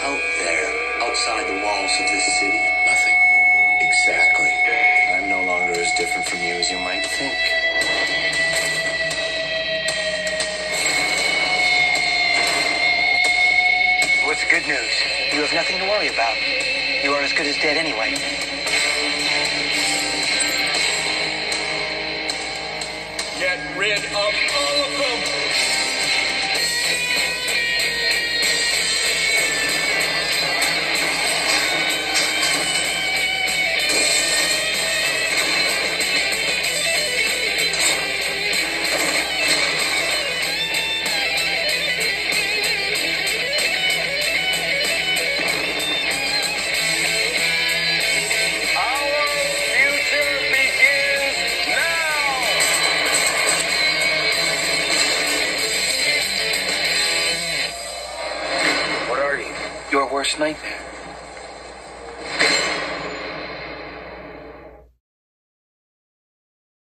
out there, outside the walls of this city? Nothing. Exactly. I'm no longer as different from you as you might think. What's the good news? You have nothing to worry about. You are as good as dead anyway. Get rid of all of them! Your worst nightmare.